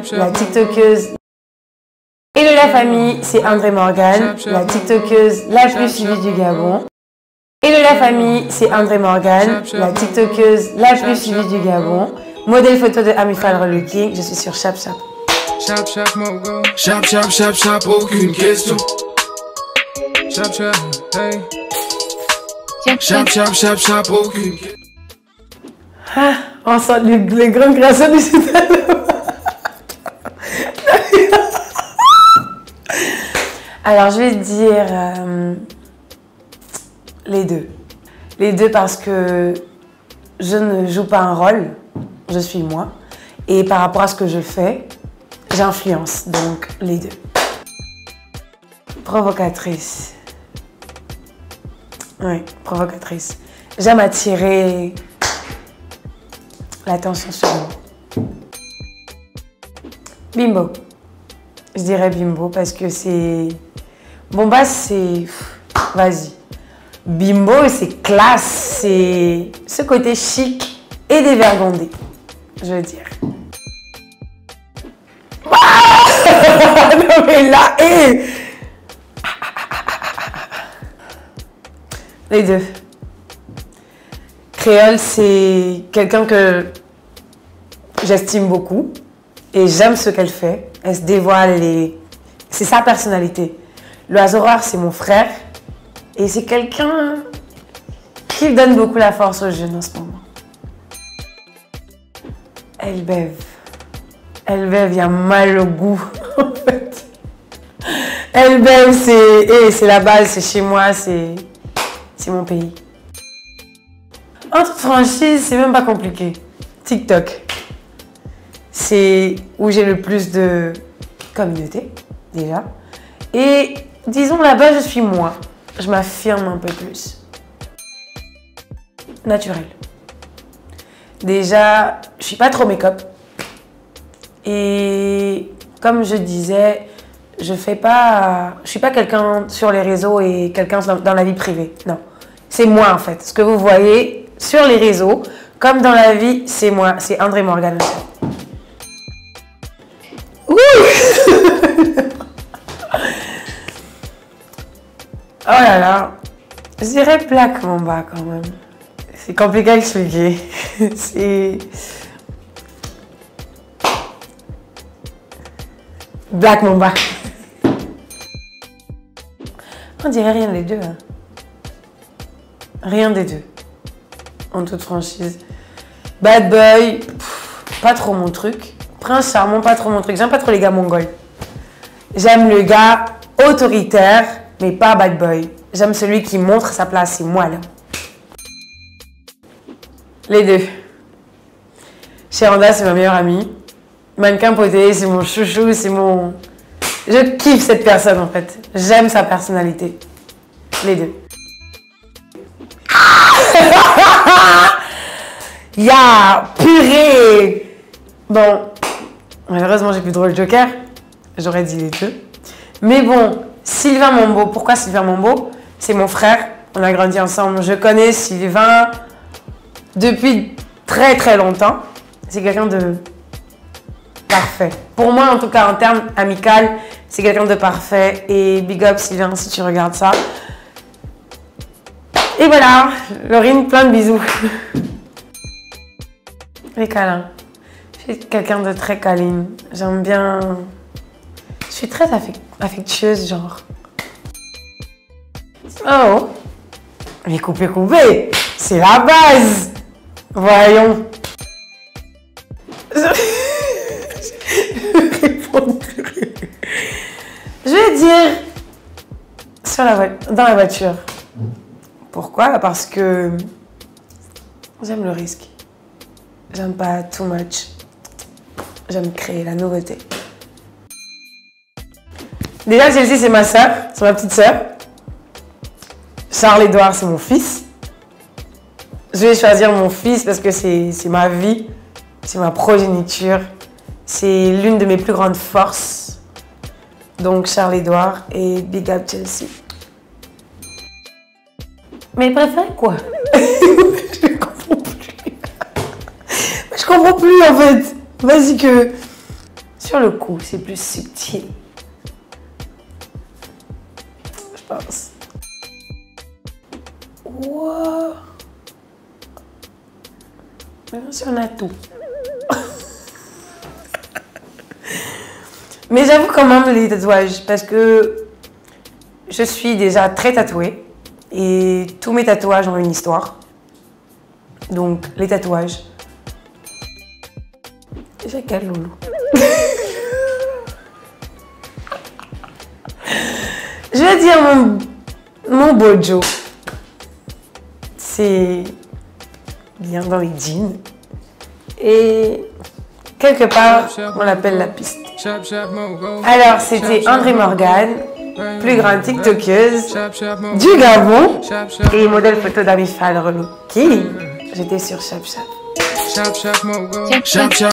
la TikTokeuse. Hello la famille, c'est André Morgan, la TikTokeuse la plus suivie du Gabon. Hello la famille, c'est André Morgan, la TikTokeuse la plus suivie du Gabon. Modèle photo de Amifal Relooking, je suis sur Chap. Chap, aucune question. Hey. Chap, aucune question. Ah, on sent les grands créations du site. Alors, je vais dire les deux. Les deux parce que je ne joue pas un rôle, je suis moi. Et par rapport à ce que je fais, j'influence. Donc, les deux. Provocatrice. Oui, provocatrice. J'aime attirer l'attention sur moi. Bimbo. Je dirais Bimbo parce que c'est... Bombas, c'est... Vas-y. Bimbo, c'est classe. C'est ce côté chic et dévergondé, je veux dire. Non mais là, Les deux. Créole, c'est quelqu'un que j'estime beaucoup et j'aime ce qu'elle fait. Elle se dévoile et c'est sa personnalité. L'oiseau rare, c'est mon frère et c'est quelqu'un qui donne beaucoup la force aux jeunes en ce moment. Elle bève. Elle bève, il y a mal au goût en fait. Elle bève, c'est la base, c'est chez moi, c'est mon pays. En toute franchise, c'est même pas compliqué. TikTok. C'est où j'ai le plus de communauté, déjà. Et disons là-bas, je suis moi. Je m'affirme un peu plus. Naturel. Déjà, je suis pas trop make-up. Et comme je disais, je suis pas quelqu'un sur les réseaux et quelqu'un dans la vie privée. Non. C'est moi en fait. Ce que vous voyez sur les réseaux, comme dans la vie, c'est moi. C'est André Morgan. Ouh. Oh là là. Je dirais Black Mamba quand même. C'est compliqué à expliquer. C'est... Black Mamba. On dirait rien des deux. Hein. Rien des deux. En toute franchise. Bad Boy, pas trop mon truc. Prince Charmant, pas trop mon truc. J'aime pas trop les gars mongols. J'aime le gars autoritaire, mais pas bad boy. J'aime celui qui montre sa place, c'est moi là. Les deux. Chéranda, c'est ma meilleure amie. Mannequin Poté, c'est mon chouchou, c'est mon... Je kiffe cette personne en fait. J'aime sa personnalité. Les deux. Ya, purée. Bon, malheureusement j'ai plus de rôle Joker. J'aurais dit les deux. Mais bon, Sylvain Mambo. Pourquoi Sylvain Mambo? C'est mon frère. On a grandi ensemble. Je connais Sylvain depuis très très longtemps. C'est quelqu'un de parfait. Pour moi, en tout cas, en termes amical, c'est quelqu'un de parfait. Et big up Sylvain si tu regardes ça. Et voilà, Laurine, plein de bisous. Les câlins. Je suis quelqu'un de très câline. J'aime bien... Je suis très affectueuse, genre. Oh! Mais couper, c'est la base! Voyons. Je vais dire dans la voiture. Pourquoi? Parce que j'aime le risque. J'aime pas too much. J'aime créer la nouveauté. Déjà, celle-ci, c'est ma soeur, c'est ma petite soeur. Charles-Édouard, c'est mon fils. Je vais choisir mon fils parce que c'est ma vie, c'est ma progéniture. C'est l'une de mes plus grandes forces. Donc, Charles-Édouard et big up Chelsea. Mais il préfère quoi? Je comprends plus. Je comprends plus en fait. Vas-y que... Sur le cou, c'est plus subtil. Je pense. Wow. Maintenant, si on a tout. Mais j'avoue quand même les tatouages parce que je suis déjà très tatouée et tous mes tatouages ont une histoire. Donc les tatouages. Déjà quel loulou. Je vais dire mon bojo. C'est bien dans les jeans. Et quelque part, on l'appelle la piste. Alors, c'était André Morgan, plus grande TikTokeuse du Gabon et modèle photo d'Ami Fall Relou. Qui? J'étais sur Chap Chap.